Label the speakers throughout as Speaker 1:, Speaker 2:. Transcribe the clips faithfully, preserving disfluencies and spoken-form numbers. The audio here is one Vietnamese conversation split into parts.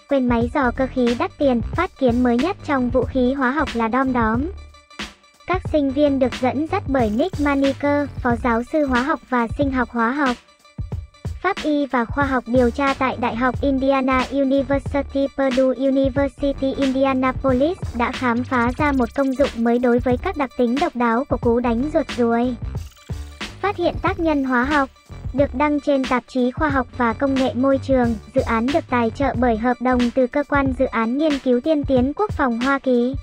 Speaker 1: quên máy dò cơ khí đắt tiền, phát kiến mới nhất trong vũ khí hóa học là đom đóm. Các sinh viên được dẫn dắt bởi Nick Maniker, phó giáo sư hóa học và sinh học hóa học, pháp y và khoa học điều tra tại Đại học Indiana University Purdue University Indianapolis, đã khám phá ra một công dụng mới đối với các đặc tính độc đáo của cú đánh ruột ruồi. Phát hiện tác nhân hóa học. Được đăng trên tạp chí Khoa học và Công nghệ Môi trường, dự án được tài trợ bởi hợp đồng từ Cơ quan Dự án Nghiên cứu Tiên tiến Quốc phòng Hoa Kỳ.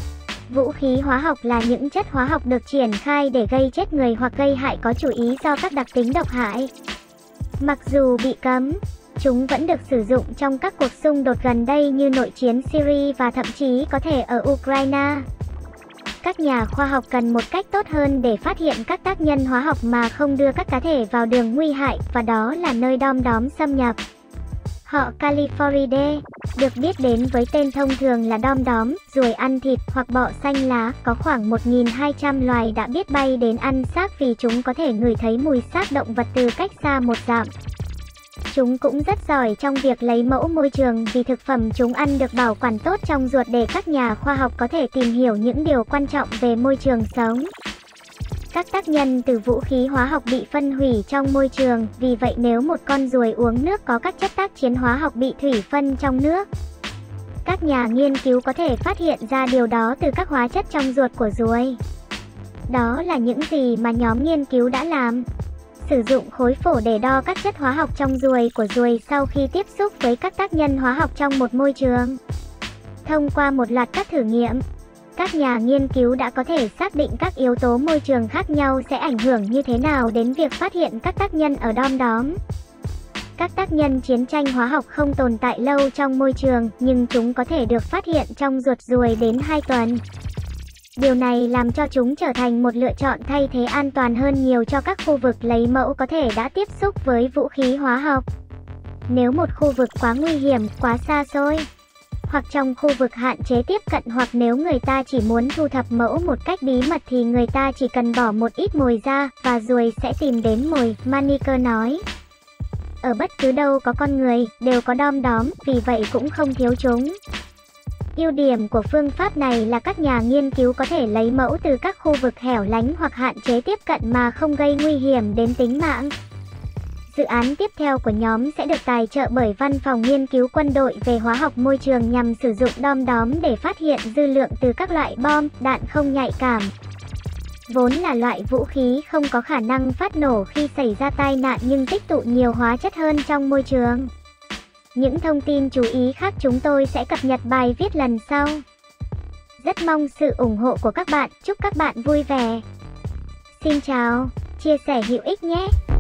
Speaker 1: Vũ khí hóa học là những chất hóa học được triển khai để gây chết người hoặc gây hại có chủ ý do các đặc tính độc hại. Mặc dù bị cấm, chúng vẫn được sử dụng trong các cuộc xung đột gần đây như nội chiến Syria và thậm chí có thể ở Ukraine. Các nhà khoa học cần một cách tốt hơn để phát hiện các tác nhân hóa học mà không đưa các cá thể vào đường nguy hại, và đó là nơi đom đóm xâm nhập. Họ Calliphoridae, được biết đến với tên thông thường là đom đóm, ruồi ăn thịt hoặc bọ xanh lá, có khoảng một nghìn hai trăm loài đã biết bay đến ăn xác vì chúng có thể ngửi thấy mùi xác động vật từ cách xa một dặm. Chúng cũng rất giỏi trong việc lấy mẫu môi trường vì thực phẩm chúng ăn được bảo quản tốt trong ruột để các nhà khoa học có thể tìm hiểu những điều quan trọng về môi trường sống. Các tác nhân từ vũ khí hóa học bị phân hủy trong môi trường, vì vậy nếu một con ruồi uống nước có các chất tác chiến hóa học bị thủy phân trong nước, các nhà nghiên cứu có thể phát hiện ra điều đó từ các hóa chất trong ruột của ruồi. Đó là những gì mà nhóm nghiên cứu đã làm. Sử dụng khối phổ để đo các chất hóa học trong ruồi của ruồi sau khi tiếp xúc với các tác nhân hóa học trong một môi trường. Thông qua một loạt các thử nghiệm, các nhà nghiên cứu đã có thể xác định các yếu tố môi trường khác nhau sẽ ảnh hưởng như thế nào đến việc phát hiện các tác nhân ở đom đóm. Các tác nhân chiến tranh hóa học không tồn tại lâu trong môi trường, nhưng chúng có thể được phát hiện trong ruột ruồi đến hai tuần. Điều này làm cho chúng trở thành một lựa chọn thay thế an toàn hơn nhiều cho các khu vực lấy mẫu có thể đã tiếp xúc với vũ khí hóa học. Nếu một khu vực quá nguy hiểm, quá xa xôi, hoặc trong khu vực hạn chế tiếp cận, hoặc nếu người ta chỉ muốn thu thập mẫu một cách bí mật thì người ta chỉ cần bỏ một ít mồi ra, và ruồi sẽ tìm đến mồi, Maniker nói. Ở bất cứ đâu có con người, đều có đom đóm, vì vậy cũng không thiếu chúng. Ưu điểm của phương pháp này là các nhà nghiên cứu có thể lấy mẫu từ các khu vực hẻo lánh hoặc hạn chế tiếp cận mà không gây nguy hiểm đến tính mạng. Dự án tiếp theo của nhóm sẽ được tài trợ bởi Văn phòng Nghiên cứu Quân đội về hóa học môi trường nhằm sử dụng đom đóm để phát hiện dư lượng từ các loại bom, đạn không nhạy cảm. Vốn là loại vũ khí không có khả năng phát nổ khi xảy ra tai nạn nhưng tích tụ nhiều hóa chất hơn trong môi trường. Những thông tin chú ý khác chúng tôi sẽ cập nhật bài viết lần sau. Rất mong sự ủng hộ của các bạn, chúc các bạn vui vẻ. Xin chào, chia sẻ hữu ích nhé!